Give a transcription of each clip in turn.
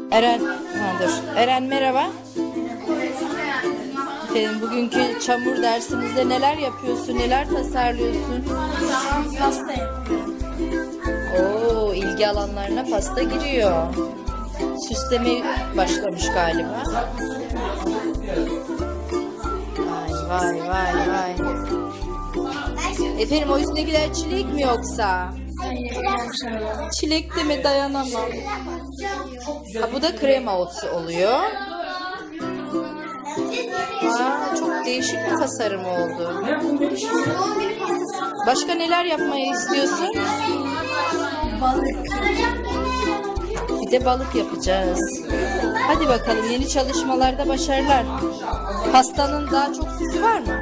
Eren, dur. Eren merhaba. Efendim, bugünkü çamur dersimizde neler yapıyorsun, neler tasarlıyorsun? Pasta yapıyorum. Oo, ilgi alanlarına pasta giriyor. Süsleme başlamış galiba. Vay vay vay vay. Efendim, o üstündekiler çilek mi yoksa? Hayır, krem. Çilek de mi, dayanamam. Ha, bu da krema oluyor. Aa, çok değişik bir tasarım oldu. Başka neler yapmayı istiyorsun? Balık. Bir de balık yapacağız. Hadi bakalım, yeni çalışmalarda başarılar. Pastanın daha çok süsü var mı?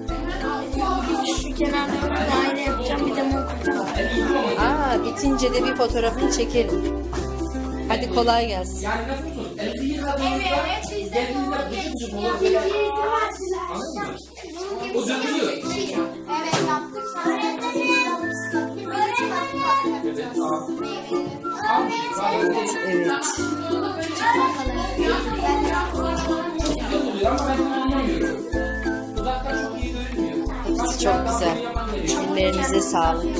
Şu kenarlarını daire yapacağım. Bir de mum koyacağım. Aa, bitince de bir fotoğrafını çekelim. Hadi kolay gelsin. Yani nasıl olsun? Elinizi yıkadığınızda geldiğinizde bıcı bıcı olabilir. Anladın mı? O dökülüyor. Evet yaptık. Evet, tamam. Tamam. Evet. Güzel oluyor ama ben bunu anlamıyorum. Uzaktan çok iyi görünmüyor. Hepsi çok güzel. Ellerinize sağlık.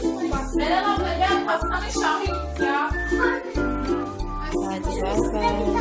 Meral abla gel pastanın şahı git ya. Hadi bay bay.